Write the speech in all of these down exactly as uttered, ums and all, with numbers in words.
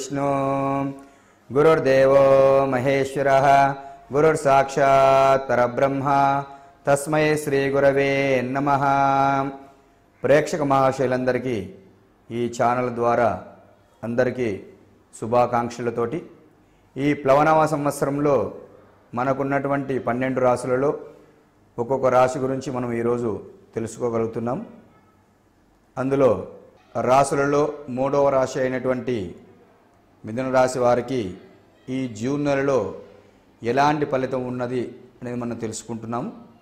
गुरुर्विष्णु गुरुर्देवो महेश्वरः गुरुर्साक्षात् परब्रह्म तस्मै श्री गुरवे नमः। ప్రేక్షక మహాశయులందరికీ ఈ ఛానల్ ద్వారా అందరికీ శుభాకాంక్షలతోటి ఈ ప్లవనామ సంవత్సరంలో మనకున్నటువంటి పన్నెండు రాశులలో ఒక్కొక్క రాశి గురించి మనం ఈరోజు తెలుసుకోగలుగుతున్నాం। అందులో రాశులలో మూడవ రాశి అయినటువంటి మిథున రాశి వారికి ఈ జూన్ నెలలో ఎలాంటి ఫలితం ఉన్నది అనేది మనం తెలుసుకుంటున్నాం।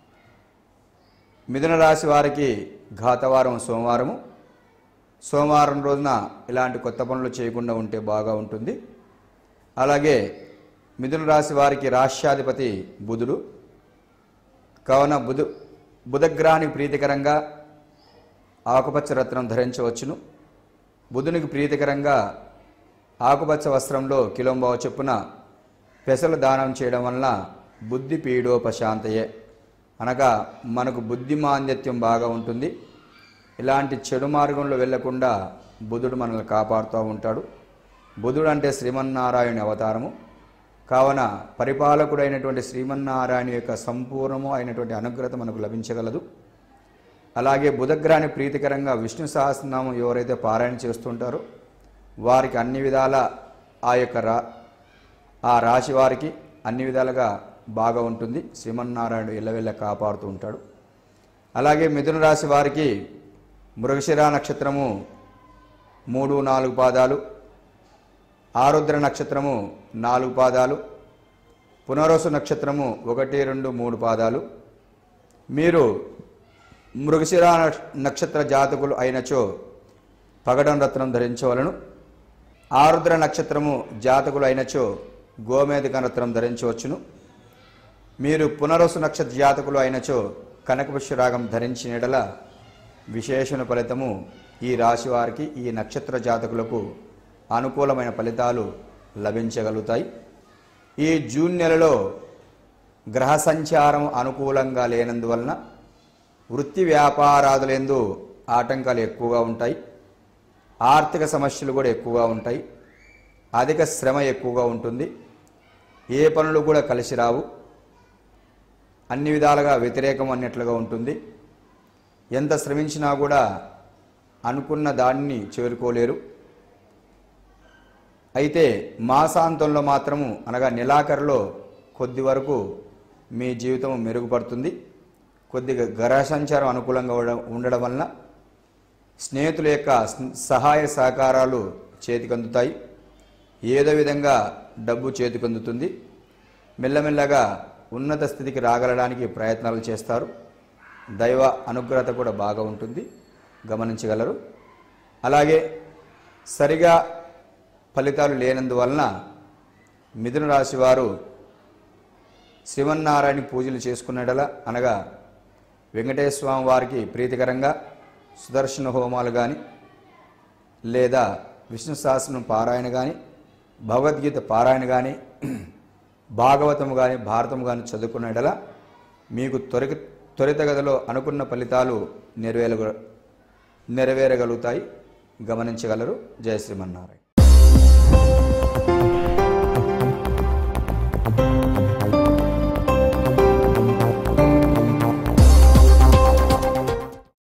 మిథున రాశి వారికి ఘాతవారం సోమవారము, సోమవారం రోజున ఇలాంటి కొత్త పనులు చేయకుండా ఉంటే బాగా ఉంటుంది। అలాగే మిథున రాశి వారికి రాష్ట్రాధిపతి బుధుడు కావున బుధు బుధగ్రహానికి ప్రీతికరంగా ఆకుపచ్చ రత్నం ధరించవచ్చును। బుధునికి ప్రీతికరంగా ఆకుపచ్చ వస్త్రంలో కిలోంబావ చొప్పున పెసలు దానం చేయడం వలన బుద్ధి పీడోపశాంతయే, అనగా మనకు బుద్ధిమాంద్యత్యం బాగా ఉంటుంది। ఇలాంటి చెడు మార్గంలో వెళ్లకుండా బుధుడు మనల్ని కాపాడుతూ ఉంటాడు। బుధుడు అంటే శ్రీమన్నారాయణ అవతారము కావున పరిపాలకుడైనటువంటి శ్రీమన్నారాయణ యొక్క సంపూర్ణము అయినటువంటి అనుగ్రహత మనకు లభించగలదు। అలాగే బుధగ్రహాన్ని ప్రీతికరంగా విష్ణు సహస్రనామం ఎవరైతే పారాయణ చేస్తుంటారో వారికి అన్ని విధాల ఆ యొక్క రా ఆ రాశి వారికి అన్ని విధాలుగా బాగా ఉంటుంది। శ్రీమన్నారాయణుడు ఎల్లవెల్ల కాపాడుతూ ఉంటాడు। అలాగే మిథున రాశి వారికి మృగశిర నక్షత్రము మూడు నాలుగు పాదాలు, ఆరుద్ర నక్షత్రము నాలుగు పాదాలు, పునరోసు నక్షత్రము ఒకటి రెండు మూడు పాదాలు। మీరు మృగశిర నక్షత్ర జాతకులు అయినచో పగడం రత్నం ధరించవలను। ఆరుద్ర నక్షత్రము జాతకులు అయినచో గోమేధిక రత్నం ధరించవచ్చును। మీరు పునరోసు నక్షత్ర జాతకులు అయినచో కనకపుష్యరాగం ధరించిన యెడల విశేషణ ఫలితము ఈ రాశి వారికి ఈ నక్షత్ర జాతకులకు అనుకూలమైన ఫలితాలు లభించగలుగుతాయి। ఈ జూన్ నెలలో గ్రహ సంచారం అనుకూలంగా లేనందువలన వృత్తి వ్యాపారాదులందు ఆటంకాలు ఎక్కువగా ఉంటాయి। ఆర్థిక సమస్యలు కూడా ఎక్కువగా ఉంటాయి। అధిక శ్రమ ఎక్కువగా ఉంటుంది। ఏ పనులు కూడా కలిసి రావు, అన్ని విధాలుగా వ్యతిరేకం అన్నట్లుగా ఉంటుంది। ఎంత శ్రమించినా కూడా అనుకున్న దాన్ని చేరుకోలేరు। అయితే మాసాంతంలో మాత్రము అనగా నెలాఖరులో కొద్ది వరకు మీ జీవితం మెరుగుపడుతుంది। కొద్దిగా గ్రహ సంచారం అనుకూలంగా ఉండడం వలన స్నేహితుల యొక్క సహాయ సహకారాలు చేతికందుతాయి। ఏదో విధంగా డబ్బు చేతికందుతుంది। మెల్లమెల్లగా ఉన్నత స్థితికి రాగలడానికి ప్రయత్నాలు చేస్తారు। దైవ అనుగ్రహత కూడా బాగా ఉంటుంది, గమనించగలరు। అలాగే సరిగా ఫలితాలు లేనందువలన మిథున రాశి వారు శ్రీమన్నారాయణ పూజలు చేసుకునేటలా అనగా వెంకటేశ్వర స్వామి వారికి ప్రీతికరంగా సుదర్శన హోమాలు కానీ లేదా విష్ణు సహస్రనామం పారాయణ కానీ భగవద్గీత పారాయణ కానీ భాగవతము కానీ భారతము కానీ చదువుకునేటలా మీకు త్వరి త్వరితగతిలో అనుకున్న ఫలితాలు నెరవేర నెరవేరగలుగుతాయి, గమనించగలరు। జయ శ్రీమన్నారాయణ।